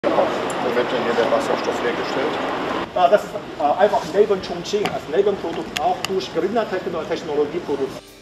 Wo wird denn hier der Wasserstoff hergestellt? Das ist einfach neben Chongqing, als Nebenprodukt auch durch Grüner Technologie produziert.